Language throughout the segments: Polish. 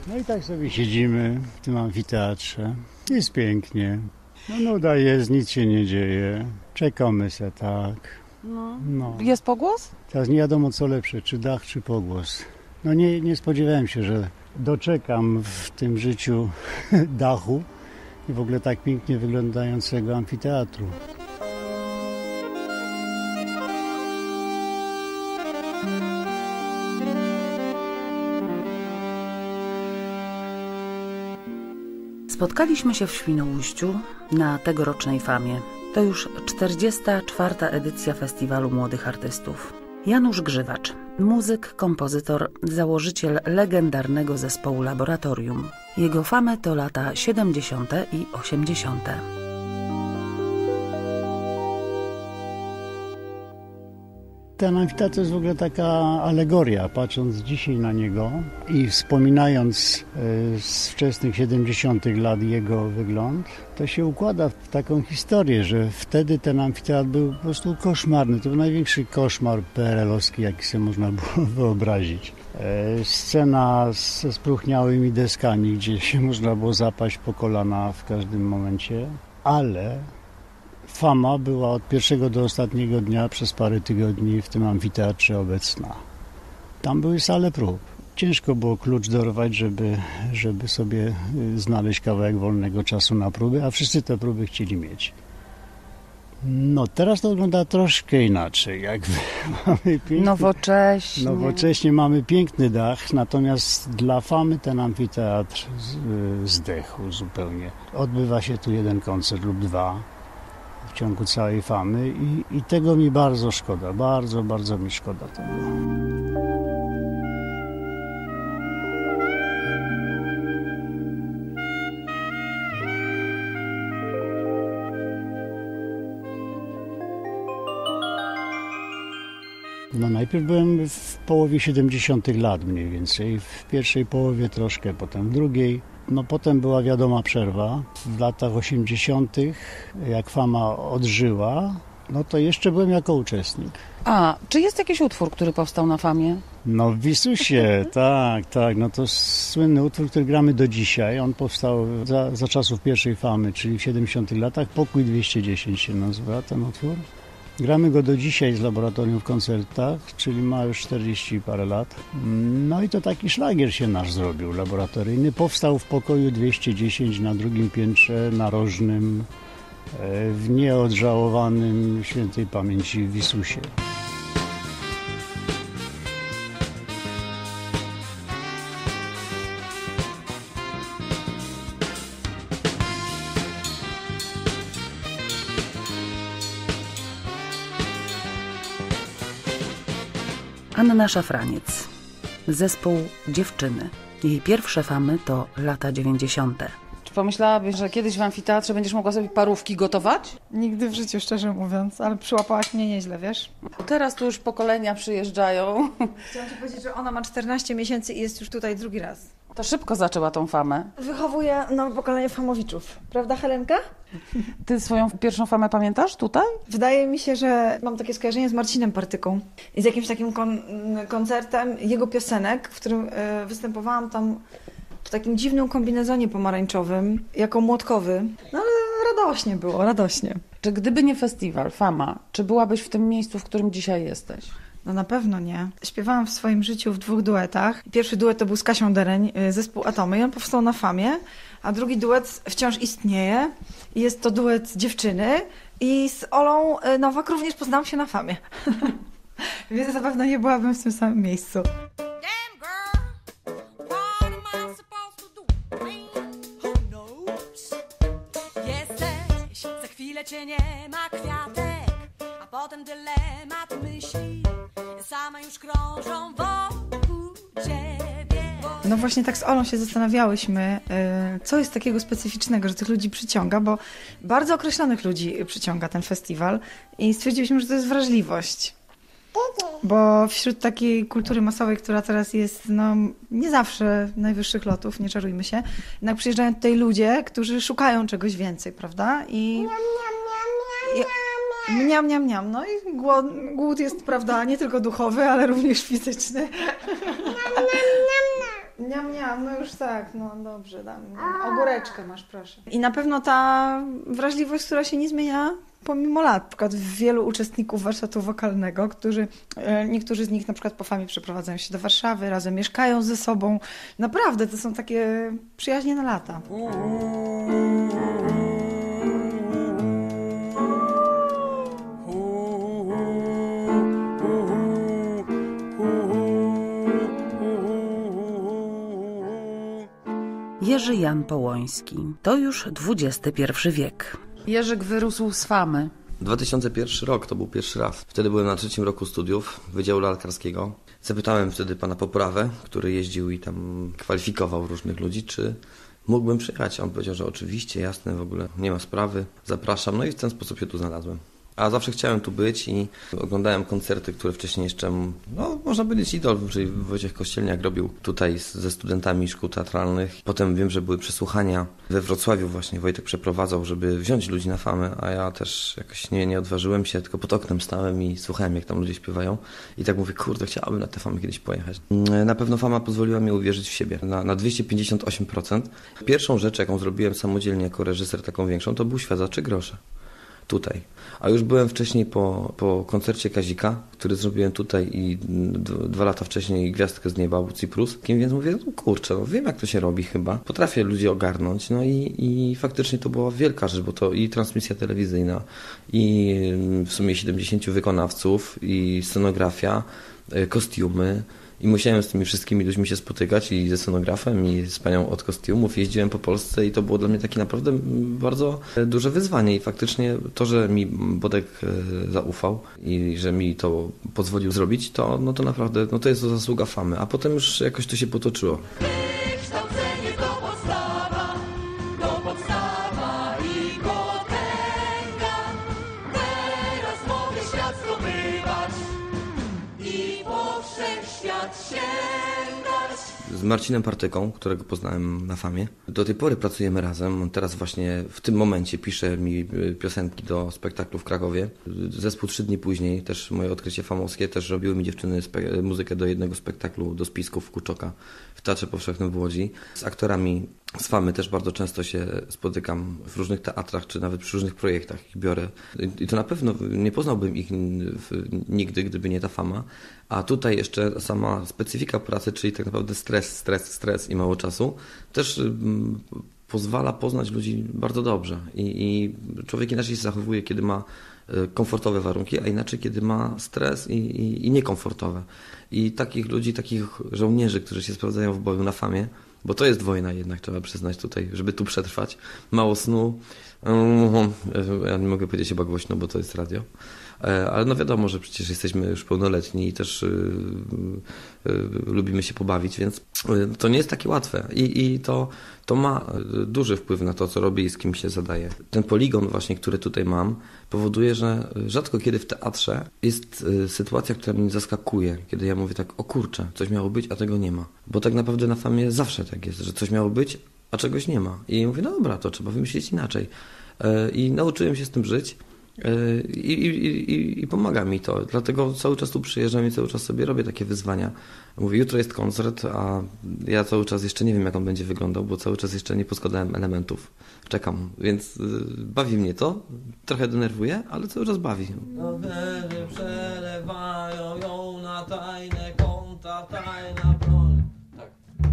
No i tak sobie siedzimy w tym amfiteatrze. Jest pięknie. No nuda jest, nic się nie dzieje. Czekamy se tak. No. Jest pogłos? Teraz nie wiadomo co lepsze, czy dach, czy pogłos. No nie spodziewałem się, że doczekam w tym życiu dachu i w ogóle tak pięknie wyglądającego amfiteatru. Spotkaliśmy się w Świnoujściu na tegorocznej Famie. To już 44. edycja Festiwalu Młodych Artystów. Janusz Grzywacz, muzyk, kompozytor, założyciel legendarnego zespołu Laboratorium. Jego Famę to lata 70. i 80. Ten amfiteatr to jest w ogóle taka alegoria, patrząc dzisiaj na niego i wspominając z wczesnych 70. lat jego wygląd, to się układa w taką historię, że wtedy ten amfiteatr był po prostu koszmarny. To był największy koszmar PRL-owski, jaki sobie można było wyobrazić. Scena ze spróchniałymi deskami, gdzie się można było zapaść po kolana w każdym momencie, ale Fama była od pierwszego do ostatniego dnia przez parę tygodni w tym amfiteatrze obecna. Tam były sale prób. Ciężko było klucz dorwać, żeby sobie znaleźć kawałek wolnego czasu na próby, a wszyscy te próby chcieli mieć. No teraz to wygląda troszkę inaczej. Mamy nowocześnie mamy piękny dach, natomiast dla Famy ten amfiteatr zdechł zupełnie. Odbywa się tu jeden koncert lub dwa w ciągu całej Famy i tego mi bardzo szkoda, bardzo mi szkoda tego. No najpierw byłem w połowie 70. lat mniej więcej, w pierwszej połowie troszkę, potem w drugiej. No potem była wiadoma przerwa. W latach 80., jak Fama odżyła, no to jeszcze byłem jako uczestnik. A, czy jest jakiś utwór, który powstał na Famie? No w Wisusie, tak. No to słynny utwór, który gramy do dzisiaj. On powstał za czasów pierwszej Famy, czyli w 70. latach. Pokój 210 się nazywa ten utwór. Gramy go do dzisiaj z Laboratorium w koncertach, czyli ma już 40 parę lat. No i to taki szlagier się nasz zrobił, laboratoryjny. Powstał w pokoju 210 na drugim piętrze narożnym w nieodżałowanym świętej pamięci Wisusie. Anna Szafraniec, zespół Dziewczyny. Jej pierwsze Famy to lata 90. Czy pomyślałabyś, że kiedyś w amfiteatrze będziesz mogła sobie parówki gotować? Nigdy w życiu, szczerze mówiąc, ale przyłapałaś mnie nieźle, wiesz? Teraz tu już pokolenia przyjeżdżają. Chciałam ci powiedzieć, że ona ma 14 miesięcy i jest już tutaj drugi raz. To szybko zaczęła tą Famę. Wychowuje nowe pokolenie famowiczów. Prawda, Helenka? Ty swoją pierwszą Famę pamiętasz tutaj? Wydaje mi się, że mam takie skojarzenie z Marcinem Partyką i z jakimś takim koncertem jego piosenek, w którym występowałam tam w takim dziwnym kombinezonie pomarańczowym, jako młotkowy. No ale radośnie było, radośnie. Czy gdyby nie festiwal, Fama, czy byłabyś w tym miejscu, w którym dzisiaj jesteś? No na pewno nie. Śpiewałam w swoim życiu w 2 duetach. Pierwszy duet to był z Kasią Dereń, zespół Atomy i on powstał na Famie, a drugi duet wciąż istnieje. Jest to duet Dziewczyny i z Olą Nowak również poznałam się na Famie. Więc na pewno nie byłabym w tym samym miejscu. Jesteś, za chwilę cię nie ma, kwiatek, a potem dylemat myśli same już krążą wokół ciebie. No właśnie tak z Olą się zastanawiałyśmy, co jest takiego specyficznego, że tych ludzi przyciąga, bo bardzo określonych ludzi przyciąga ten festiwal i stwierdziliśmy, że to jest wrażliwość. Bo wśród takiej kultury masowej, która teraz jest no, nie zawsze najwyższych lotów, nie czarujmy się, jednak przyjeżdżają tutaj ludzie, którzy szukają czegoś więcej, prawda? I mniam. No i głód jest, prawda, nie tylko duchowy, ale również fizyczny. Niam, no już tak, no dobrze, dam. Ogóreczkę masz, proszę. I na pewno ta wrażliwość, która się nie zmienia pomimo lat. Na przykład wielu uczestników warsztatu wokalnego, niektórzy z nich na przykład po Famie przeprowadzają się do Warszawy, razem mieszkają ze sobą. Naprawdę, to są takie przyjaźnie na lata. Jerzy Jan Połoński. To już XXI wiek. Jerzyk wyrósł z Famy. 2001 rok to był pierwszy raz. Wtedy byłem na 3. roku studiów Wydziału Lalkarskiego. Zapytałem wtedy pana Poprawę, który jeździł i tam kwalifikował różnych ludzi, czy mógłbym przyjechać. On powiedział, że oczywiście, jasne, w ogóle nie ma sprawy, zapraszam. No i w ten sposób się tu znalazłem. A zawsze chciałem tu być i oglądałem koncerty, które wcześniej jeszcze, no można powiedzieć idol, czyli Wojciech Kościelniak robił tutaj ze studentami szkół teatralnych. Potem wiem, że były przesłuchania we Wrocławiu właśnie, Wojtek przeprowadzał, żeby wziąć ludzi na Famę, a ja też jakoś nie odważyłem się, tylko pod oknem stałem i słuchałem, jak tam ludzie śpiewają. I tak mówię, kurde, chciałabym na tę Famę kiedyś pojechać. Na pewno Fama pozwoliła mi uwierzyć w siebie na 258%. Pierwszą rzecz, jaką zrobiłem samodzielnie jako reżyser, taką większą, to był Świat za 3 grosze. Tutaj. A już byłem wcześniej po koncercie Kazika, który zrobiłem tutaj i 2 lata wcześniej Gwiazdkę z nieba u Cypruskim, więc mówię, no kurczę, no wiem jak to się robi chyba. Potrafię ludzi ogarnąć, no i faktycznie to była wielka rzecz, bo to i transmisja telewizyjna, i w sumie 70 wykonawców, i scenografia, kostiumy. I musiałem z tymi wszystkimi ludźmi się spotykać i ze scenografem, i z panią od kostiumów. Jeździłem po Polsce i to było dla mnie takie naprawdę bardzo duże wyzwanie. I faktycznie to, że mi Bodek zaufał i że mi to pozwolił zrobić, to naprawdę to jest to zasługa Famy. A potem już jakoś to się potoczyło. Wykształcenie to podstawa i potęga. Teraz mogę świat zdobywać i po wszechświat sięgać. Z Marcinem Partyką, którego poznałem na Famie. Do tej pory pracujemy razem. On teraz właśnie w tym momencie pisze mi piosenki do spektaklu w Krakowie. Zespół 3 dni później, też moje odkrycie famowskie, też robiły mi dziewczyny muzykę do jednego spektaklu, do Spisków Kuczoka w Teatrze Powszechnym w Łodzi. Z aktorami z Famy też bardzo często się spotykam w różnych teatrach, czy nawet przy różnych projektach ich biorę. I to na pewno nie poznałbym ich nigdy, gdyby nie ta Fama. A tutaj jeszcze sama specyfika pracy, czyli tak naprawdę stres i mało czasu, też pozwala poznać ludzi bardzo dobrze. I człowiek inaczej się zachowuje, kiedy ma komfortowe warunki, a inaczej, kiedy ma stres i niekomfortowe. I takich ludzi, takich żołnierzy, którzy się sprawdzają w boju na Famie, bo to jest wojna jednak, trzeba przyznać tutaj, żeby tu przetrwać. Mało snu. Ja nie mogę powiedzieć chyba głośno, bo to jest radio. Ale no wiadomo, że przecież jesteśmy już pełnoletni i też lubimy się pobawić, więc to nie jest takie łatwe. I to ma duży wpływ na to, co robię i z kim się zadaję. Ten poligon właśnie, który tutaj mam, powoduje, że rzadko kiedy w teatrze jest sytuacja, która mnie zaskakuje, kiedy ja mówię tak, o kurczę, coś miało być, a tego nie ma. Bo tak naprawdę na Famie zawsze tak jest, że coś miało być, a czegoś nie ma. I mówię, no dobra, to trzeba wymyślić inaczej. I nauczyłem się z tym żyć. I pomaga mi to, dlatego cały czas tu przyjeżdżam i cały czas sobie robię takie wyzwania. Mówię, jutro jest koncert, a ja cały czas jeszcze nie wiem, jak on będzie wyglądał, bo cały czas jeszcze nie poskładałem elementów. Czekam, więc bawi mnie to, trochę denerwuje, ale cały czas bawi. Rowery przelewają ją na tajne konta, tajna broń. Tak.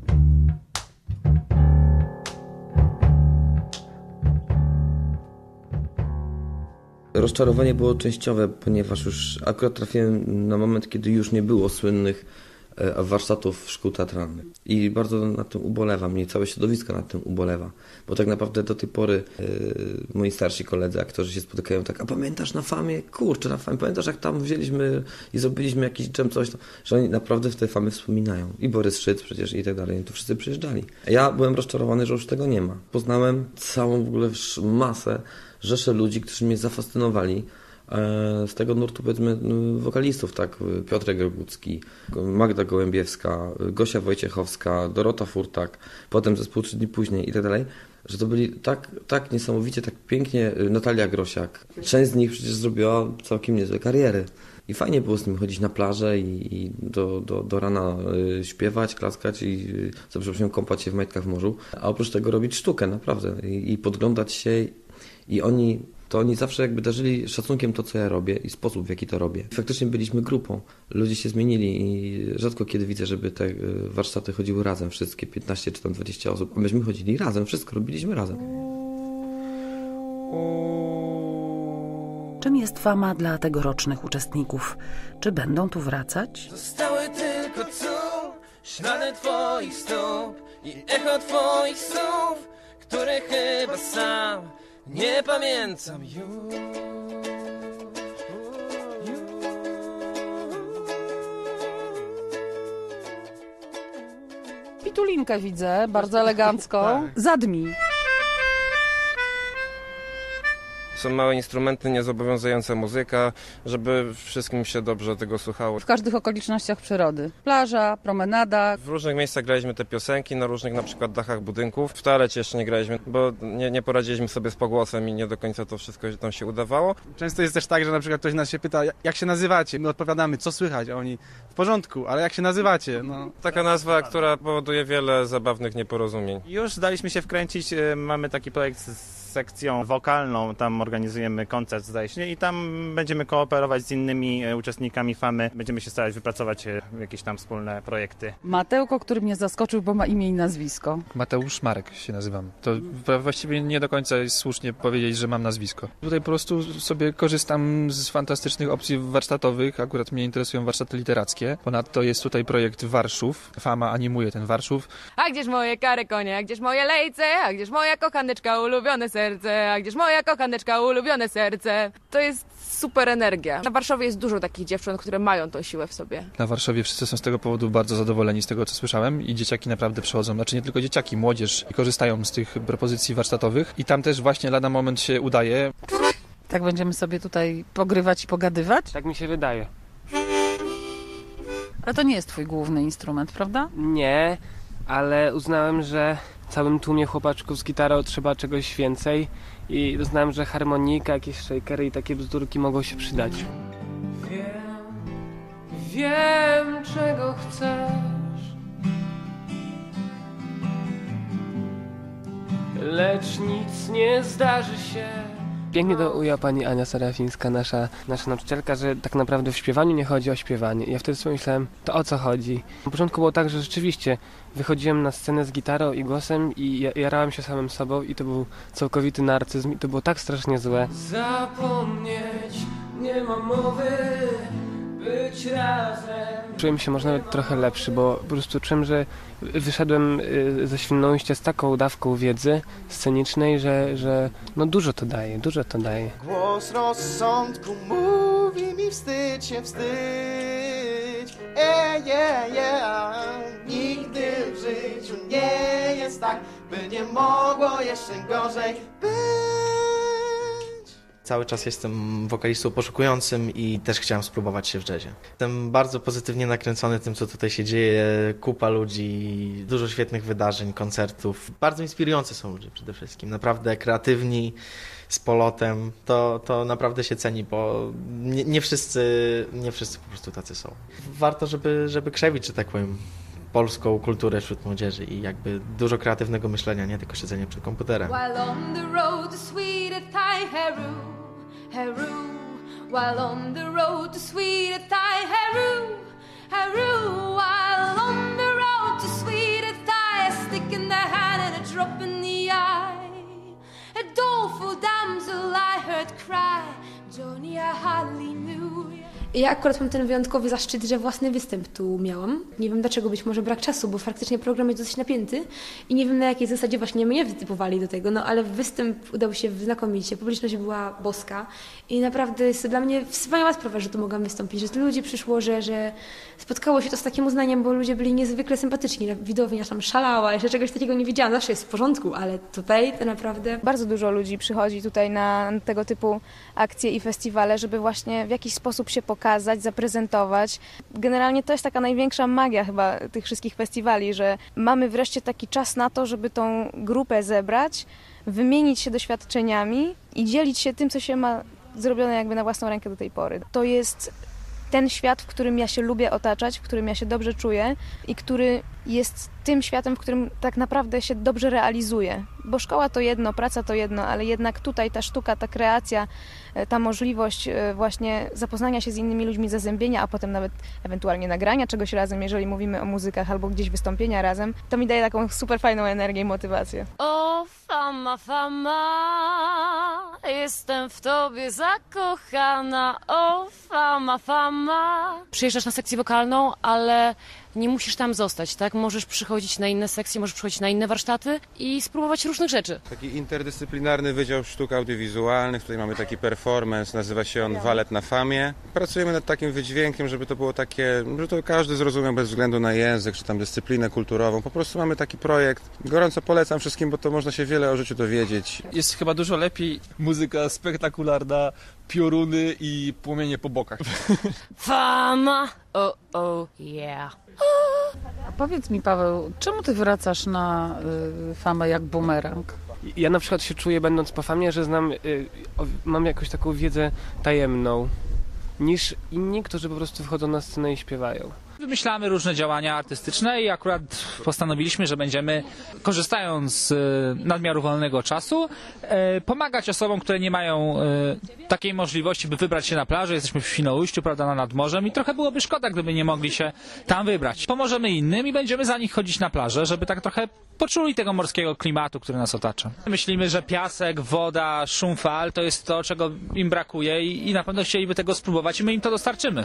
Rozczarowanie było częściowe, ponieważ już akurat trafiłem na moment, kiedy już nie było słynnych warsztatów szkół teatralnych. I bardzo nad tym ubolewam, i całe środowisko nad tym ubolewa. Bo tak naprawdę do tej pory moi starsi koledzy, aktorzy się spotykają tak, a pamiętasz na Famie? Kurczę, na Famie, pamiętasz jak tam wzięliśmy i zrobiliśmy jakiś dżem, coś, że oni naprawdę w tej Famie wspominają. I Borys Szyc przecież i tak dalej, tu wszyscy przyjeżdżali. Ja byłem rozczarowany, że już tego nie ma. Poznałem całą w ogóle masę, rzeszę ludzi, którzy mnie zafascynowali. Z tego nurtu, powiedzmy, wokalistów, tak, Piotrek Rogucki, Magda Gołębiewska, Gosia Wojciechowska, Dorota Furtak, potem zespół 3 dni później i tak dalej, że to byli tak niesamowicie, tak pięknie, Natalia Grosiak. Część z nich przecież zrobiła całkiem niezłe kariery. I fajnie było z nim chodzić na plażę i do rana śpiewać, klaskać i za przeproszeniem kąpać się w majtkach w morzu. A oprócz tego robić sztukę, naprawdę. I podglądać się. I oni zawsze jakby darzyli szacunkiem to, co ja robię i sposób, w jaki to robię. Faktycznie byliśmy grupą. Ludzie się zmienili i rzadko kiedy widzę, żeby te warsztaty chodziły razem, wszystkie 15 czy tam 20 osób. Myśmy chodzili razem, wszystko robiliśmy razem. Czym jest Fama dla tegorocznych uczestników? Czy będą tu wracać? Zostały tylko tu ślady twoich stóp i echo twoich słów, które chyba sam nie pamiętam już. Pitulinkę widzę, bardzo elegancką. Zadmi. Są małe instrumenty, niezobowiązująca muzyka, żeby wszystkim się dobrze tego słuchało. W każdych okolicznościach przyrody. Plaża, promenada. W różnych miejscach graliśmy te piosenki, na różnych na przykład dachach budynków. W toalecie jeszcze nie graliśmy, bo nie poradziliśmy sobie z pogłosem i nie do końca to wszystko tam się udawało. Często jest też tak, że na przykład ktoś nas się pyta, jak się nazywacie? My odpowiadamy, co słychać, a oni w porządku, ale jak się nazywacie? No. Taka nazwa, która powoduje wiele zabawnych nieporozumień. Już daliśmy się wkręcić, mamy taki projekt z sekcją wokalną, tam organizujemy koncert, zdaje się, i tam będziemy kooperować z innymi uczestnikami Famy, będziemy się starać wypracować jakieś tam wspólne projekty. Matełko, który mnie zaskoczył, bo ma imię i nazwisko. Mateusz Marek się nazywam. To właściwie nie do końca jest słusznie powiedzieć, że mam nazwisko. Tutaj po prostu sobie korzystam z fantastycznych opcji warsztatowych. Akurat mnie interesują warsztaty literackie. Ponadto jest tutaj projekt Warszów. Fama animuje ten Warszów. A gdzież moje kary konie, a gdzież moje lejce, a gdzież moja kochaneczka, ulubione serce, a gdzież moja kochaneczka, ulubione serce. To jest super energia. Na Warszawie jest dużo takich dziewcząt, które mają tą siłę w sobie. Na Warszawie wszyscy są z tego powodu bardzo zadowoleni z tego, co słyszałem i dzieciaki naprawdę przychodzą, znaczy nie tylko dzieciaki, młodzież korzystają z tych propozycji warsztatowych i tam też właśnie lada moment się udaje. Tak będziemy sobie tutaj pogrywać i pogadywać? Tak mi się wydaje. Ale to nie jest twój główny instrument, prawda? Nie, ale uznałem, że w całym tłumie chłopaczków z gitarą trzeba czegoś więcej i uznałem, że harmonika, jakieś shakery i takie bzdurki mogą się przydać. Wiem, czego chcesz, Lecz nic nie zdarzy się. Pięknie to ujęła pani Ania Serafińska, nasza nauczycielka, że tak naprawdę w śpiewaniu nie chodzi o śpiewanie. I ja wtedy sobie myślałem, to o co chodzi? Na początku było tak, że rzeczywiście wychodziłem na scenę z gitarą i głosem i jarałem się samym sobą i to był całkowity narcyzm i to było tak strasznie złe. Zapomnieć nie ma mowy, być razem. Czułem się może nawet trochę lepszy, bo po prostu czułem, że wyszedłem ze Świnoujścia z taką dawką wiedzy scenicznej, że no dużo to daje. Głos rozsądku mówi mi wstydź się, wstydź. Nigdy w życiu nie jest tak, by nie mogło jeszcze gorzej być. Cały czas jestem wokalistą poszukującym i też chciałem spróbować się w jazzie. Jestem bardzo pozytywnie nakręcony tym, co tutaj się dzieje. Kupa ludzi, dużo świetnych wydarzeń, koncertów. Bardzo inspirujący są ludzie przede wszystkim. Naprawdę kreatywni, z polotem. To naprawdę się ceni, bo nie wszyscy po prostu tacy są. Warto, żeby krzewić, że tak powiem, polską kulturę wśród młodzieży i jakby dużo kreatywnego myślenia, nie tylko siedzenie przed komputerem. While on the road to sweet Heru, Heru. While on the road to sweet Heru, Heru. While on the road to sweet a stick in the hand and a drop in the eye. A doleful damsel I heard cry, Johnny a hallelujah. Ja akurat mam ten wyjątkowy zaszczyt, że własny występ tu miałam. Nie wiem dlaczego, być może brak czasu, bo faktycznie program jest dosyć napięty i nie wiem na jakiej zasadzie właśnie mnie wytypowali do tego, no ale występ udał się znakomicie, publiczność była boska i naprawdę jest to dla mnie wspaniała sprawa, że tu mogłam wystąpić, że tylu ludzi przyszło, że spotkało się to z takim uznaniem, bo ludzie byli niezwykle sympatyczni, widownia tam szalała, jeszcze czegoś takiego nie widziałam, zawsze jest w porządku, ale tutaj to naprawdę... Bardzo dużo ludzi przychodzi tutaj na tego typu akcje i festiwale, żeby właśnie w jakiś sposób się pokazać, zaprezentować. Generalnie to jest taka największa magia chyba tych wszystkich festiwali, że mamy wreszcie taki czas na to, żeby tą grupę zebrać, wymienić się doświadczeniami i dzielić się tym, co się ma zrobione jakby na własną rękę do tej pory. To jest ten świat, w którym ja się lubię otaczać, w którym ja się dobrze czuję i który jest tym światem, w którym tak naprawdę się dobrze realizuję. Bo szkoła to jedno, praca to jedno, ale jednak tutaj ta sztuka, ta kreacja, ta możliwość właśnie zapoznania się z innymi ludźmi, zazębienia, a potem nawet ewentualnie nagrania czegoś razem, jeżeli mówimy o muzykach albo gdzieś wystąpienia razem, to mi daje taką super fajną energię i motywację. O fama, fama, jestem w tobie zakochana. O fama, fama. Przyjeżdżasz na sekcję wokalną, ale nie musisz tam zostać, tak? Możesz przychodzić na inne sekcje, możesz przychodzić na inne warsztaty i spróbować różnych rzeczy. Taki interdyscyplinarny Wydział Sztuk Audiowizualnych, tutaj mamy taki performance, nazywa się on Walet na Famie. Pracujemy nad takim wydźwiękiem, żeby to było takie, żeby to każdy zrozumiał bez względu na język, czy tam dyscyplinę kulturową. Po prostu mamy taki projekt. Gorąco polecam wszystkim, bo to można się wiele o życiu dowiedzieć. Jest chyba dużo lepiej muzyka spektakularna, pioruny i płomienie po bokach. Fama, yeah. A powiedz mi, Paweł, czemu ty wracasz na famę jak bumerang? Ja na przykład się czuję, będąc po famie, że mam jakąś taką wiedzę tajemną niż inni, którzy po prostu wchodzą na scenę i śpiewają. Wymyślamy różne działania artystyczne i akurat postanowiliśmy, że będziemy, korzystając z nadmiaru wolnego czasu, pomagać osobom, które nie mają takiej możliwości, by wybrać się na plażę. Jesteśmy w Świnoujściu, prawda, nad morzem i trochę byłoby szkoda, gdyby nie mogli się tam wybrać. Pomożemy innym i będziemy za nich chodzić na plażę, żeby tak trochę poczuli tego morskiego klimatu, który nas otacza. Myślimy, że piasek, woda, szum fal to jest to, czego im brakuje i na pewno chcieliby tego spróbować i my im to dostarczymy.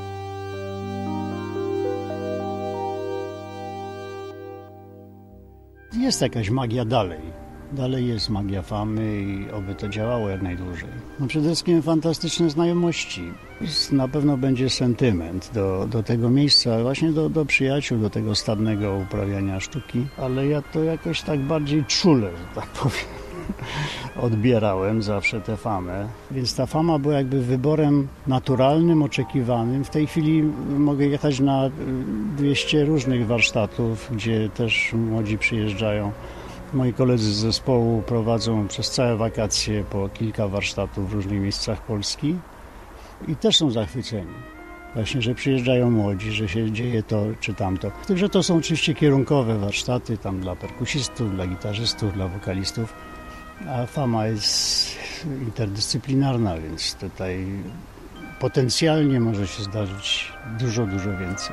Jest jakaś magia dalej. Dalej jest magia famy i oby to działało jak najdłużej. No przede wszystkim fantastyczne znajomości. Na pewno będzie sentyment do tego miejsca, właśnie do przyjaciół, do tego stadnego uprawiania sztuki, ale ja to jakoś tak bardziej czule, że tak powiem, odbierałem zawsze tę famę. Więc ta fama była jakby wyborem naturalnym, oczekiwanym. W tej chwili mogę jechać na 200 różnych warsztatów, gdzie też młodzi przyjeżdżają. Moi koledzy z zespołu prowadzą przez całe wakacje po kilka warsztatów w różnych miejscach Polski i też są zachwyceni. Właśnie, że przyjeżdżają młodzi, że się dzieje to czy tamto. Także to są oczywiście kierunkowe warsztaty tam dla perkusistów, dla gitarzystów, dla wokalistów. A fama jest interdyscyplinarna, więc tutaj potencjalnie może się zdarzyć dużo więcej.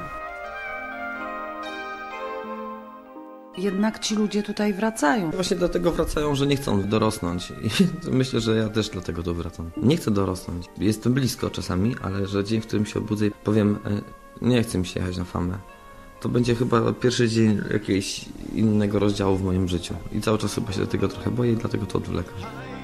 Jednak ci ludzie tutaj wracają. Właśnie dlatego wracają, że nie chcą dorosnąć. I myślę, że ja też dlatego tu wracam. Nie chcę dorosnąć. Jestem blisko czasami, ale że dzień, w którym się obudzę i powiem, nie chcę mi się jechać na famę. To będzie chyba pierwszy dzień jakiegoś innego rozdziału w moim życiu. I cały czas chyba się do tego trochę boję i dlatego to odwlekam.